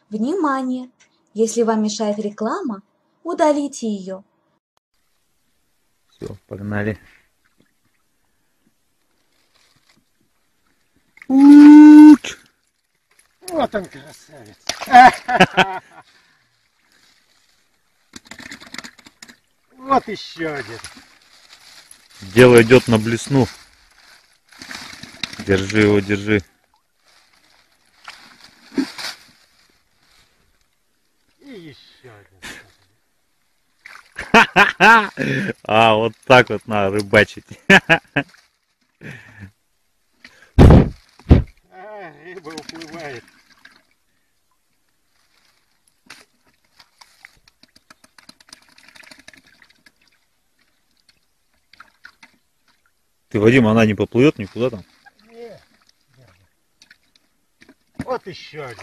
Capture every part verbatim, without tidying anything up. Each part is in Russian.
Внимание! Если вам мешает реклама, удалите ее. Все, погнали. Вот он красавец. Вот еще один. Дело идет на блесну. Держи его, держи. И еще один. А, вот так вот надо рыбачить. А, рыба уплывает. Ты, Вадим, она не поплывет никуда там? Нет. Вот еще один.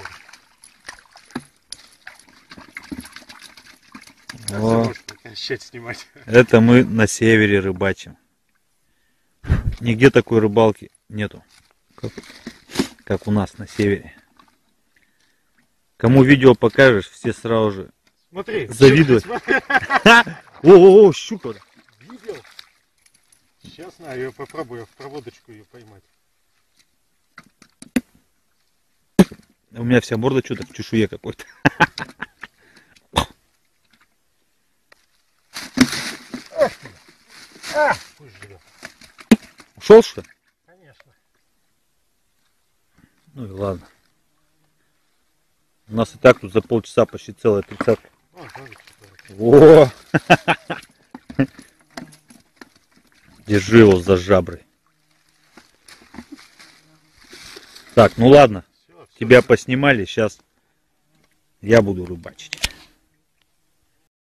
О, Прекращать снимать. это мы на севере рыбачим. Нигде такой рыбалки нету, как, как у нас на севере. Кому видео покажешь, все сразу же Смотри, завидуют. смотри. О-о-о, щука. Видел? Сейчас на, я попробую в проводочку ее поймать. У меня вся морда что-то в чешуе какой-то. А, пусть живет. Ушел что ли? Конечно. Ну и ладно. У нас и так тут за полчаса почти целая тридцатка. О, смотри, что. О! Держи его за жабры. Так, ну ладно. Все, все. Тебя поснимали, сейчас я буду рыбачить.